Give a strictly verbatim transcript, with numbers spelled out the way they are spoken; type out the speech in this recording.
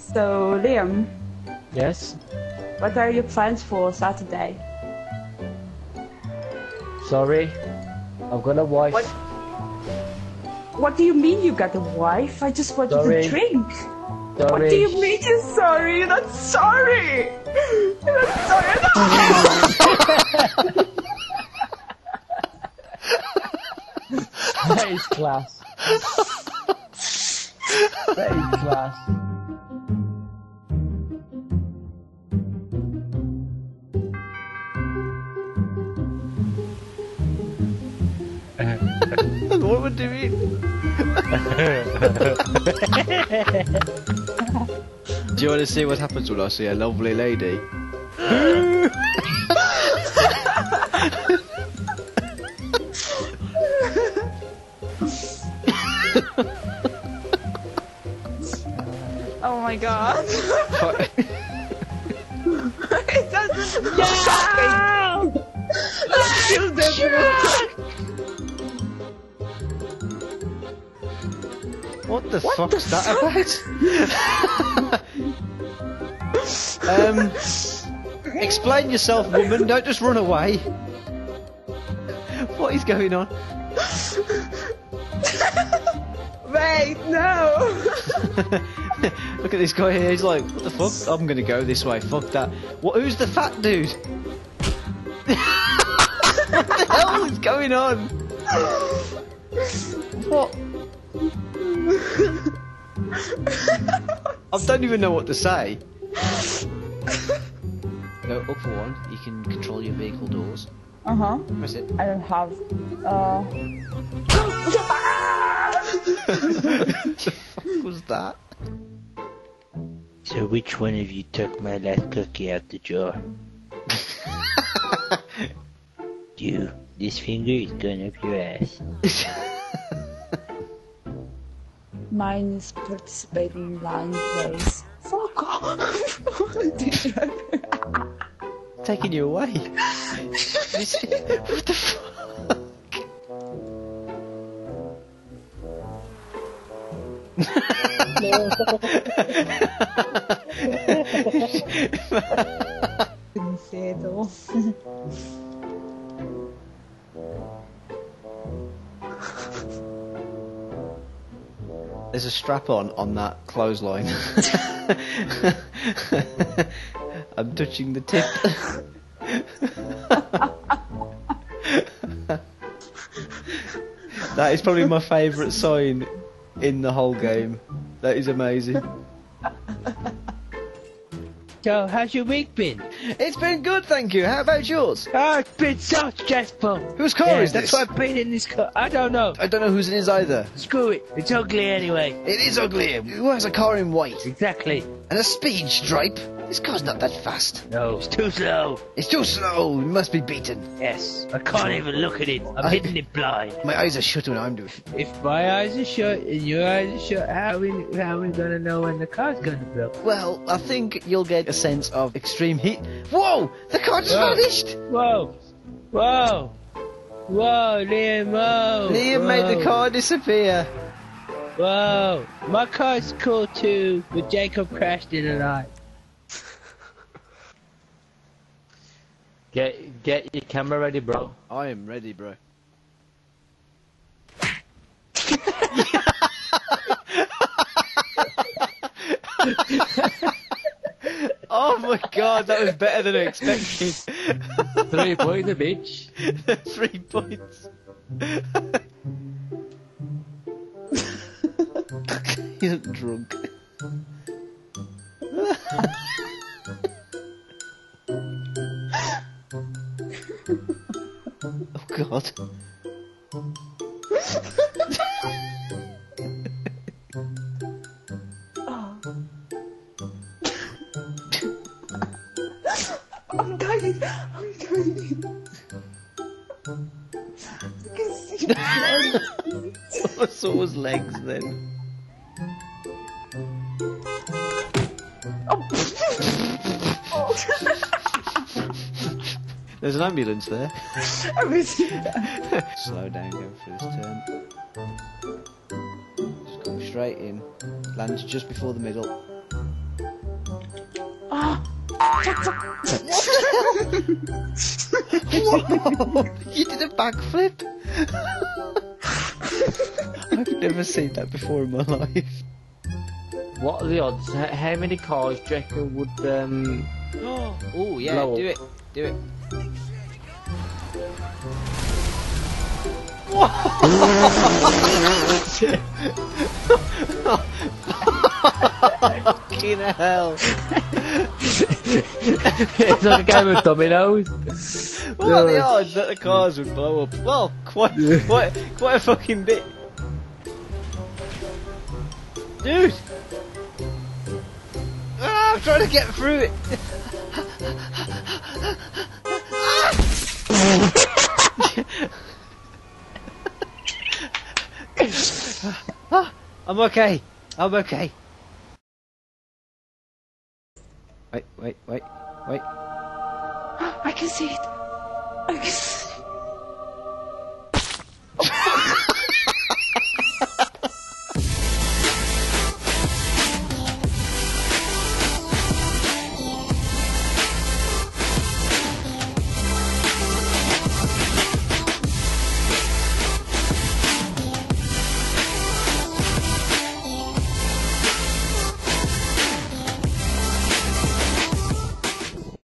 So, Liam. Yes? What are your plans for Saturday? Sorry, I've got a wife. What? What do you mean you got a wife? I just wanted Sorry. to drink. Sorry. What do you mean you're sorry? You're not sorry! You're not sorry! No! That is class. That is class. What would you mean? Do you want to see what happens when I see a lovely lady? Oh my god. It doesn't. No! Let's kill them. What the what fuck's the that fuck? about? um, explain yourself, woman. Don't just run away. What is going on? Wait, no. Look at this guy here. He's like, what the fuck? I'm gonna go this way. Fuck that. What? Who's the fat dude? What the hell is going on? What? I don't even know what to say. Go up for one. You can control your vehicle doors. Uh huh. Press it. I don't have. Uh. What the fuck was that? So which one of you took my last cookie out the jar? You. This finger is going up your ass. Mine is participating in line plays. Fuck off! Taking you away. This, what the fuck? Cedo. There's a strap on on that clothesline. I'm touching the tip. That is probably my favourite sign in the whole game. That is amazing. So, how's your week been? It's been good, thank you. How about yours? Oh, it's been so stressful. Whose car yeah, is that's this? why I've been in this car. I don't know. I don't know whose it is either. Screw it. It's ugly anyway. It is ugly. Who has a car in white? Exactly. And a speed stripe? This car's not that fast. No, it's too slow. It's too slow. It must be beaten. Yes. I can't even look at it. I'm I- hitting it blind. My eyes are shut when I'm doing it. If my eyes are shut and your eyes are shut, how are we, how are we gonna know when the car's gonna blow? Well, I think you'll get a sense of extreme heat. Whoa! The car just Whoa. vanished! Whoa! Whoa! Whoa, Liam, whoa! Liam whoa. made the car disappear. Whoa! My car's cool too, but Jacob crashed it a lot. Get get your camera ready, bro. I am ready, bro. Oh my god, that was better than I expected. Three points, bitch. Three points. He's drunk. Oh god. I'm dying. I'm dying. I can see blood. I saw his legs then. There's an ambulance there. I was see that. Slow down, go for this turn. Just go straight in. Lands just before the middle. Whoa! You did a backflip. I've never seen that before in my life. What are the odds? H- How many cars do you reckon would, um... Oh yeah, Blow do up. it, do it. Fucking hell! It's like a game of dominoes. What are the odds that the cars would blow up? Well, quite, quite, quite a fucking bit. Dude! Ah, I'm trying to get through it. Ah, I'm okay. I'm okay. Wait, wait, wait, wait. I can see it. I can see